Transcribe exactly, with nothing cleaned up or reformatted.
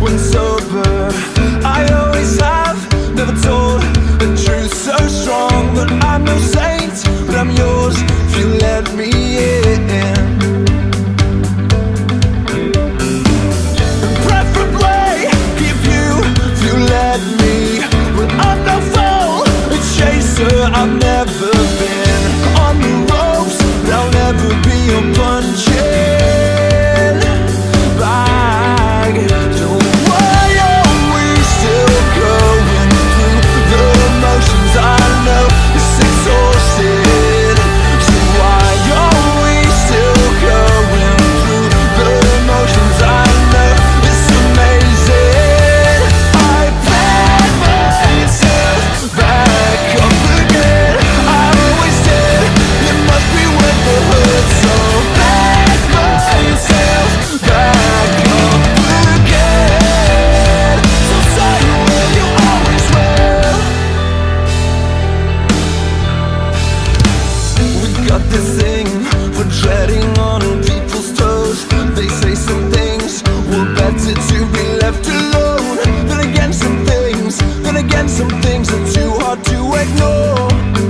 when sober. I always have, never told the truth so strong. But I'm no saint, but I'm yours if you let me in. And preferably keep you if you let me. But I'm no fool, a chaser, I've never been on the ropes, but I'll never be a punching bag. So why are we still going through the motions? I know it's exhausted. So why are we still going through the motions? I know it's amazing. I pick myself back up again. I always did. It must be worth the hurt. So pick myself back up again. So say you will, you always will. We got this thing for treading on people's toes. They say some things were better to be left alone. Then again some things, then again some things are too hard to ignore.